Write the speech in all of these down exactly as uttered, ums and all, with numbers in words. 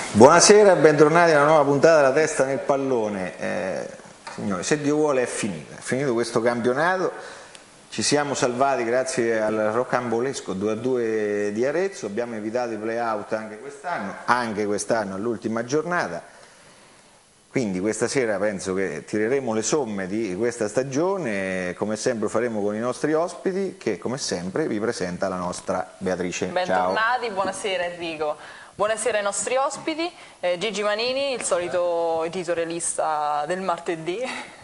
Buonasera, bentornati a una nuova puntata della Testa nel Pallone. Eh, signori, se Dio vuole è finita, è finito questo campionato, ci siamo salvati grazie al rocambolesco due a due di Arezzo, abbiamo evitato i play-out anche quest'anno, anche quest'anno all'ultima giornata, quindi questa sera penso che tireremo le somme di questa stagione, come sempre faremo con i nostri ospiti, che come sempre vi presenta la nostra Beatrice. Bentornati, ciao. Buonasera Enrico. Buonasera ai nostri ospiti, eh, Gigi Manini, il solito editorialista del martedì,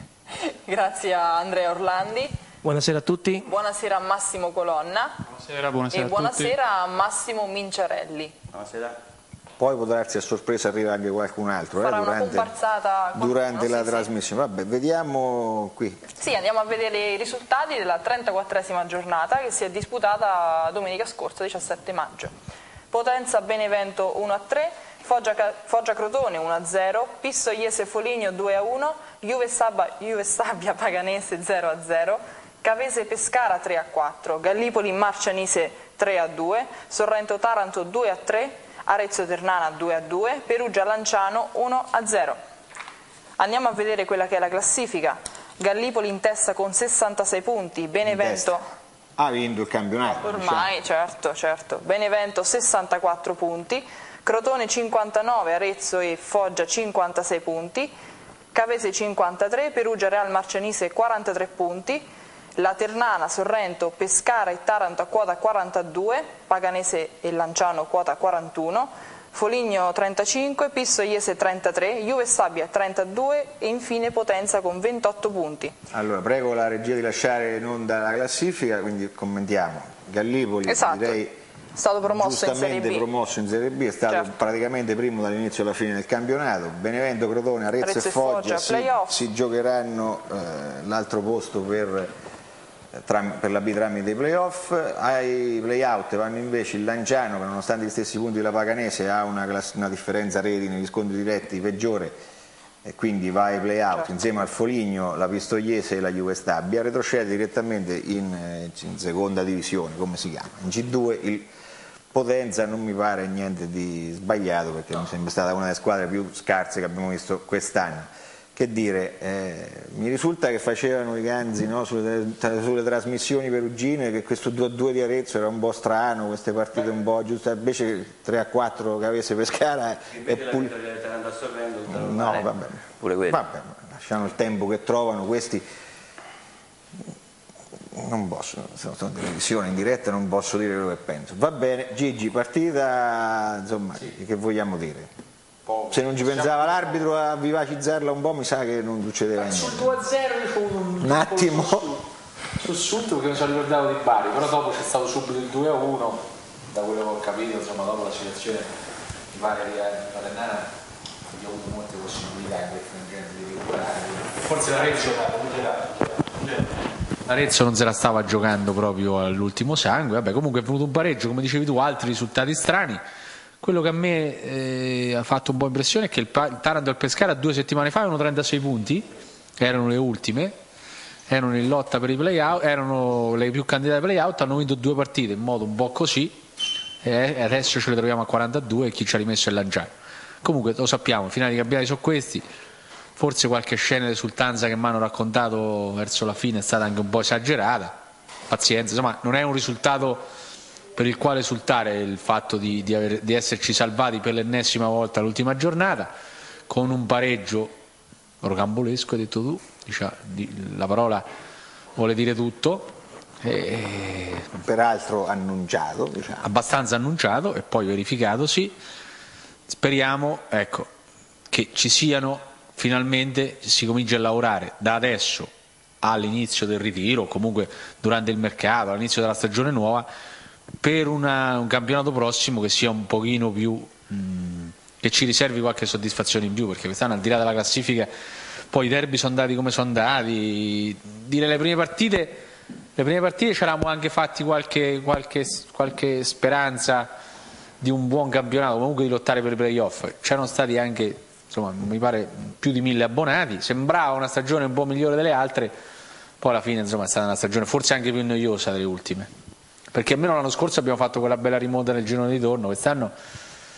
grazie a Andrea Orlandi. Buonasera a tutti. Buonasera a Massimo Colonna. Buonasera, buonasera e a buonasera tutti. a Massimo Minciarelli. Buonasera. Poi può darsi a sorpresa arriva anche qualcun altro Farà eh, una durante, comparsata durante la sì, trasmissione. sì. Vabbè, vediamo qui. Sì, andiamo a vedere i risultati della trentaquattresima giornata che si è disputata domenica scorsa, diciassette maggio. Potenza Benevento uno a tre, Foggia, Foggia Crotone uno a zero, Pistoiese Foligno due a uno, Juve, Saba, Juve Stabia Paganese zero a zero, Cavese Pescara tre a quattro, Gallipoli Marcianise tre a due, Sorrento Taranto due a tre, Arezzo Ternana due a due, Perugia Lanciano uno a zero. Andiamo a vedere quella che è la classifica. Gallipoli in testa con sessantasei punti, Benevento ha vinto il campionato. Ormai, diciamo. certo, certo. Benevento sessantaquattro punti, Crotone cinquantanove, Arezzo e Foggia cinquantasei punti, Cavese cinquantatré, Perugia Real Marcianise quarantatré punti, la Ternana, Sorrento, Pescara e Taranto a quota quarantadue, Paganese e Lanciano quota quarantuno, Foligno trentacinque, Pistoiese trentatré, Juve Stabia trentadue e infine Potenza con ventotto punti. Allora, prego la regia di lasciare in onda la classifica, quindi commentiamo. Gallipoli, esatto. direi, è stato promosso in Serie B. promosso in Serie B, è stato certo. praticamente primo dall'inizio alla fine del campionato. Benevento, Crotone, Arezzo, Arezzo e Foggia, Foggia si, si giocheranno eh, l'altro posto per... per la B tramite dei playoff. Ai playout vanno invece il Lanciano, che nonostante gli stessi punti della Paganese ha una, una differenza reti negli scontri diretti peggiore e quindi va ai playout certo. insieme al Foligno, la Pistoiese e la Juve Stabia, retrocede direttamente in, in seconda divisione, come si chiama, in G due. Il Potenza non mi pare niente di sbagliato, perché no. mi sembra stata una delle squadre più scarse che abbiamo visto quest'anno. Che dire, eh, mi risulta che facevano i ganzi no, sulle, sulle trasmissioni perugine che questo due a due di Arezzo era un po' strano, queste partite un po' giuste, invece tre a quattro che avesse Pescara e pul... no, vabbè, pure quello. Vabbè, lasciano il tempo che trovano questi, non posso, sono in televisione in diretta, non posso dire quello che penso. Va bene, Gigi, partita, insomma, sì. che vogliamo dire? Se non ci pensava l'arbitro a vivacizzarla un po', mi sa che non succedeva niente. Sul due a zero io c'ho un, un attimo sussulto perché mi sono ricordato di Bari, però dopo c'è stato subito il due a uno, da quello che ho capito, insomma dopo la situazione di Bari e Paternana ho avuto molte possibilità in quel frangente di recuperare. Forse l'Arezzo l'Arezzo non se la stava giocando proprio all'ultimo sangue, vabbè, comunque è venuto un pareggio, come dicevi tu, altri risultati strani. Quello che a me eh, ha fatto un po' impressione è che il, il Taranto e il Pescara due settimane fa avevano trentasei punti, erano le ultime, erano in lotta per i play-out, erano le più candidate ai play-out, hanno vinto due partite in modo un po' così e adesso ce le troviamo a quarantadue e chi ci ha rimesso è il Lanciano. Comunque lo sappiamo, i finali campionati sono questi, forse qualche scena di esultanza che mi hanno raccontato verso la fine è stata anche un po' esagerata, pazienza, insomma non è un risultato per il quale esultare il fatto di, di, aver, di esserci salvati per l'ennesima volta l'ultima giornata, con un pareggio rocambolesco, hai detto tu, diciamo, di, la parola vuole dire tutto, e, peraltro annunciato, diciamo. abbastanza annunciato e poi verificatosi. Speriamo ecco, che ci siano, finalmente si comincia a lavorare da adesso all'inizio del ritiro, comunque durante il mercato, all'inizio della stagione nuova, per una, un campionato prossimo che sia un pochino più mh, che ci riservi qualche soddisfazione in più, perché quest'anno al di là della classifica poi i derby sono andati come sono andati, dire le prime partite le prime partite ci eravamo anche fatti qualche, qualche, qualche speranza di un buon campionato, comunque di lottare per i playoff, c'erano stati anche insomma mi pare più di mille abbonati, sembrava una stagione un po' migliore delle altre, poi alla fine insomma è stata una stagione forse anche più noiosa delle ultime, perché almeno l'anno scorso abbiamo fatto quella bella rimonta nel girone di ritorno, quest'anno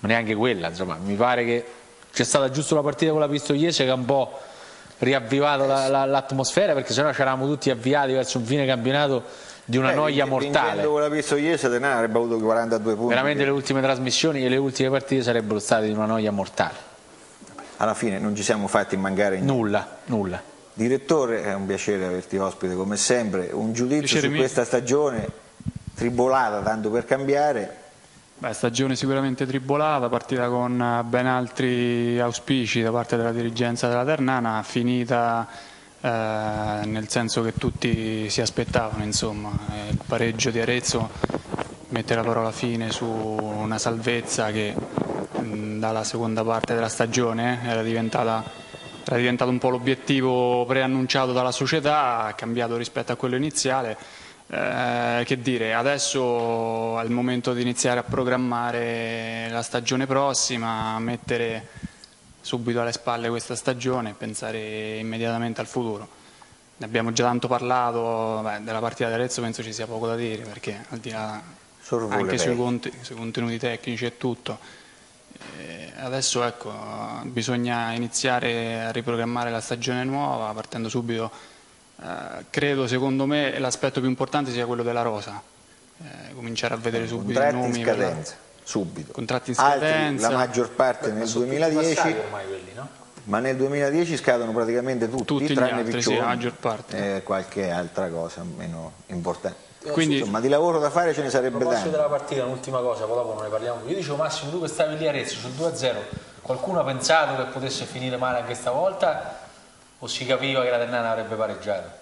ma neanche quella, insomma, mi pare che c'è stata giusto la partita con la Pistoiese che ha un po' riavvivato l'atmosfera, la, la, perché sennò ci eravamo tutti avviati verso un fine campionato di una eh, noia mortale. Vincendo con la Pistoiese Ternana avrebbe avuto quarantadue punti. Veramente le ultime trasmissioni e le ultime partite sarebbero state di una noia mortale. Alla fine non ci siamo fatti mancare niente. Nulla, nulla. Direttore, è un piacere averti ospite come sempre, un giudizio piacere su mio. Questa stagione tribolata tanto per cambiare. Beh, stagione sicuramente tribolata, partita con ben altri auspici da parte della dirigenza della Ternana, finita eh, nel senso che tutti si aspettavano, insomma, il pareggio di Arezzo mette la parola fine su una salvezza che mh, dalla seconda parte della stagione eh, era diventata era diventato un po' l'obiettivo preannunciato dalla società, ha cambiato rispetto a quello iniziale. Eh, che dire, adesso è il momento di iniziare a programmare la stagione prossima, mettere subito alle spalle questa stagione e pensare immediatamente al futuro. Ne abbiamo già tanto parlato, beh, della partita di Arezzo penso ci sia poco da dire, perché al di là Sorvole anche sui, conti, sui contenuti tecnici e tutto, eh, adesso ecco, bisogna iniziare a riprogrammare la stagione nuova partendo subito. Uh, credo, secondo me, l'aspetto più importante sia quello della rosa, eh, cominciare a vedere subito i nomi. In scadenza, la... subito. Contratti in scadenza. Altri, la maggior parte Beh, nel duemiladieci, ormai quelli, no? ma nel duemiladieci scadono praticamente tutti, tutti tranne gli altri, Piccioni, sì, la maggior parte. E eh, qualche altra cosa meno importante. Quindi, insomma, di lavoro da fare ce ne sarebbe tanto. A proposito della partita, un'ultima cosa, poi dopo non ne parliamo. Io dicevo, Massimo, tu che stavi lì a Arezzo sul due a zero, qualcuno ha pensato che potesse finire male anche stavolta o si capiva che la Ternana avrebbe pareggiato?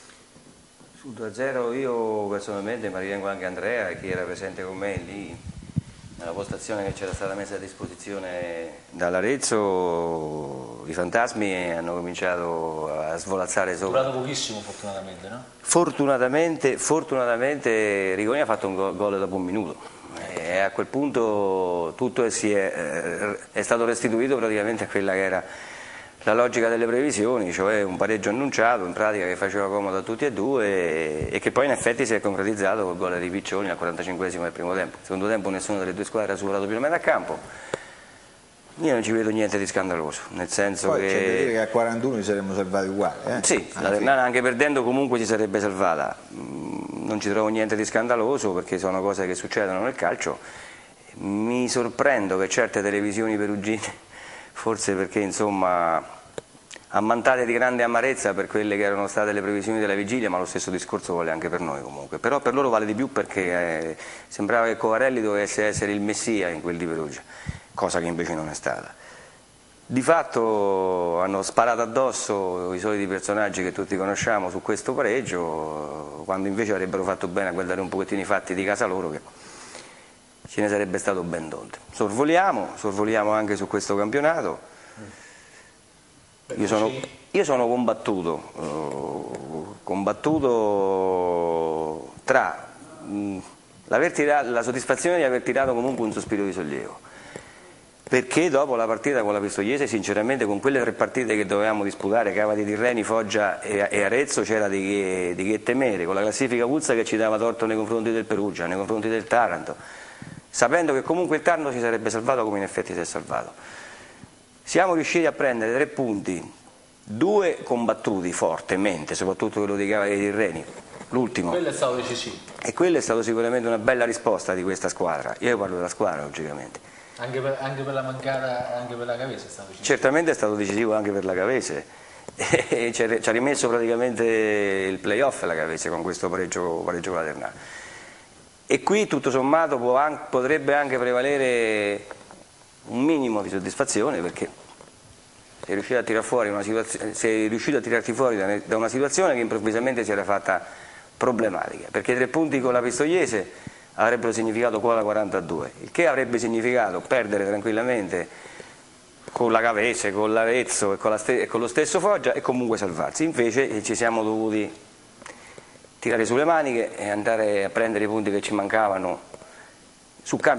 Sul due a zero io personalmente, ma ritengo anche Andrea, che era presente con me lì nella postazione che c'era stata messa a disposizione dall'Arezzo, i fantasmi hanno cominciato a svolazzare sopra. È durato pochissimo fortunatamente, no? Fortunatamente, fortunatamente Rigoni ha fatto un gol dopo un minuto e a quel punto tutto si è, è stato restituito praticamente a quella che era la logica delle previsioni, cioè un pareggio annunciato in pratica che faceva comodo a tutti e due e, e che poi in effetti si è concretizzato col gol di Piccioni al quarantacinquesimo del primo tempo. Nel secondo tempo nessuna delle due squadre ha superato più o meno a campo. Io non ci vedo niente di scandaloso, nel senso poi che... c'è da dire che a quarantuno ci saremmo salvati uguali. Eh? Sì, la Ternana anche perdendo comunque si sarebbe salvata. Non ci trovo niente di scandaloso perché sono cose che succedono nel calcio. Mi sorprendo che certe televisioni perugine, forse perché insomma ammantate di grande amarezza per quelle che erano state le previsioni della vigilia, ma lo stesso discorso vale anche per noi comunque, però per loro vale di più perché eh, sembrava che Covarelli dovesse essere il messia in quel di Perugia, cosa che invece non è stata. Di fatto hanno sparato addosso i soliti personaggi che tutti conosciamo su questo pareggio, quando invece avrebbero fatto bene a guardare un pochettino i fatti di casa loro, che ce ne sarebbe stato ben donde. Sorvoliamo, sorvoliamo anche su questo campionato. Io sono, io sono combattuto, uh, combattuto tra mh, tirato, la soddisfazione di aver tirato comunque un sospiro di sollievo, perché dopo la partita con la Pistoiese, sinceramente con quelle tre partite che dovevamo disputare, Cava di Tirreni, Foggia e, e Arezzo, c'era di che, di che temere, con la classifica Puzza che ci dava torto nei confronti del Perugia, nei confronti del Taranto, sapendo che comunque il Taranto si sarebbe salvato come in effetti si è salvato. Siamo riusciti a prendere tre punti, due combattuti fortemente, soprattutto quello di Cava di Tirreni, l'ultimo. Quello è stato decisivo. E quello è stato sicuramente una bella risposta di questa squadra. Io parlo della squadra, logicamente. Anche per, anche per la mancata, anche per la Cavese è stato decisivo. Certamente è stato decisivo anche per la Cavese. E ci ha rimesso praticamente il play-off la Cavese con questo pareggio, pareggio con la Ternana. E qui tutto sommato può, potrebbe anche prevalere un minimo di soddisfazione, perché sei riuscito a tirar fuori una situazione, sei riuscito a tirarti fuori da, da una situazione che improvvisamente si era fatta problematica, perché i tre punti con la Pistoiese avrebbero significato quota quarantadue, il che avrebbe significato perdere tranquillamente con la Cavese, con l'Arezzo e con, la e con lo stesso Foggia e comunque salvarsi. Invece ci siamo dovuti tirare sulle maniche e andare a prendere i punti che ci mancavano su campi